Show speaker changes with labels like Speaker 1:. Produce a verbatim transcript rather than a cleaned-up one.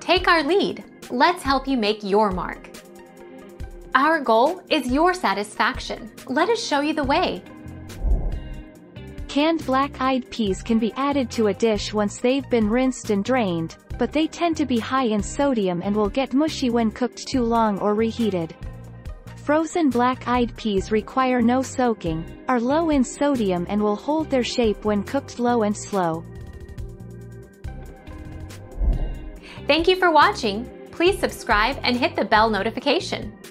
Speaker 1: Take our lead. Let's help you make your mark. Our goal is your satisfaction. Let us show you the way.
Speaker 2: Canned black-eyed peas can be added to a dish once they've been rinsed and drained, but they tend to be high in sodium and will get mushy when cooked too long or reheated. Frozen black-eyed peas require no soaking, are low in sodium and will hold their shape when cooked low and slow.
Speaker 1: Thank you for watching. Please subscribe and hit the bell notification.